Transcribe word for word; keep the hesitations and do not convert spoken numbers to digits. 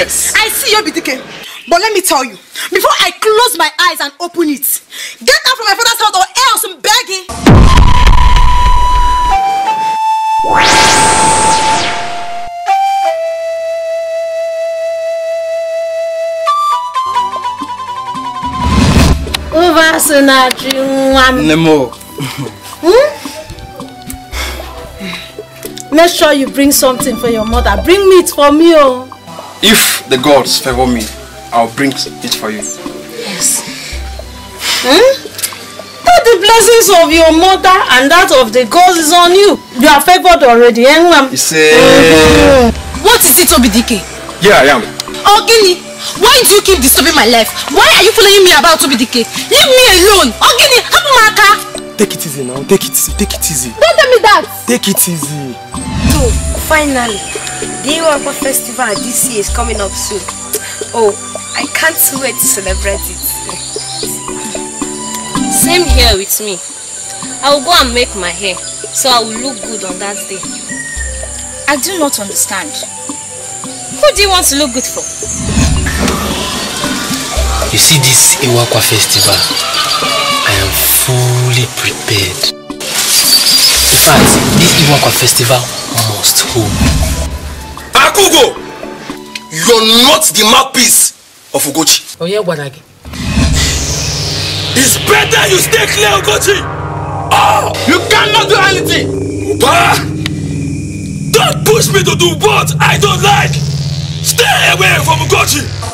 Yes. I see you, B D K. But let me tell you, before I close my eyes and open it, get out from my father's house or else I'm begging. Over Sonatri one. Nemo. Hmm? Make sure you bring something for your mother. Bring meat for me, oh. If the gods favor me, I'll bring it for you. Yes. Hmm? That the blessings of your mother and that of the gods is on you. You are favored already, eh? You say... Mm-hmm. What is it, O B D K? Here I am. Ogini, why do you keep disturbing my life? Why are you following me about, O B D K? Leave me alone. Ogini, Hapumaka. Take it easy now. Take it easy. Take it easy. Don't tell me that. Take it easy. So, finally, the Iwakwa festival this year is coming up soon. Oh, I can't wait to celebrate it. Same here with me. I will go and make my hair so I will look good on that day. I do not understand. Who do you want to look good for? You see this Iwakwa festival, I am fully prepared. In fact, this Iwakwa festival must hold. Akugo! You're not the mouthpiece of Ugochi. Oh yeah, Wadagi. It's better you stay clear, Ugochi! Oh! You cannot do anything! Ah! Don't push me to do what I don't like! Stay away from Ugochi!